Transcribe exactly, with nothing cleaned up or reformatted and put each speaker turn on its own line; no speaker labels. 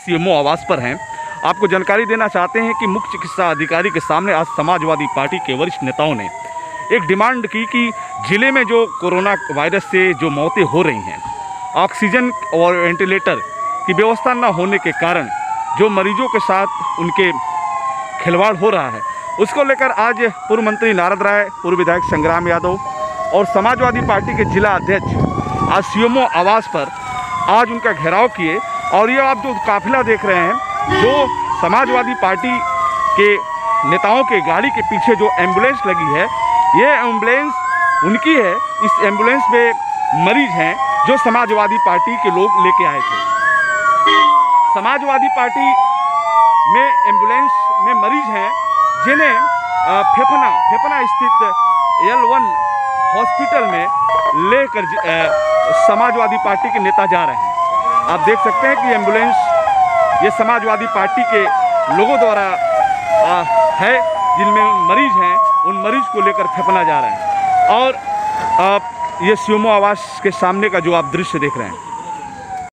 CMO आवास पर हैं। आपको जानकारी देना चाहते हैं कि मुख्य चिकित्सा अधिकारी के सामने आज समाजवादी पार्टी के वरिष्ठ नेताओं ने एक डिमांड की कि जिले में जो कोरोना वायरस से जो मौतें हो रही हैं, ऑक्सीजन और वेंटिलेटर की व्यवस्था न होने के कारण जो मरीजों के साथ उनके खिलवाड़ हो रहा है, उसको लेकर आज पूर्व मंत्री नारद राय, पूर्व विधायक संग्राम यादव और समाजवादी पार्टी के जिला अध्यक्ष आज सीएमओ आवास पर आज उनका घेराव किए। और ये आप जो काफिला देख रहे हैं, जो समाजवादी पार्टी के नेताओं के गाड़ी के पीछे जो एम्बुलेंस लगी है, ये एम्बुलेंस उनकी है। इस एम्बुलेंस में मरीज हैं जो समाजवादी पार्टी के लोग लेके आए थे। समाजवादी पार्टी में एम्बुलेंस में मरीज हैं जिन्हें फेफना फेफना स्थित एल वन हॉस्पिटल में लेकर समाजवादी पार्टी के नेता जा रहे हैं। आप देख सकते हैं कि एम्बुलेंस ये समाजवादी पार्टी के लोगों द्वारा आ, है, जिनमें मरीज हैं, उन मरीज को लेकर फेफना जा रहे हैं। और आ, ये सीएमओ आवास के सामने का जो आप दृश्य देख रहे हैं,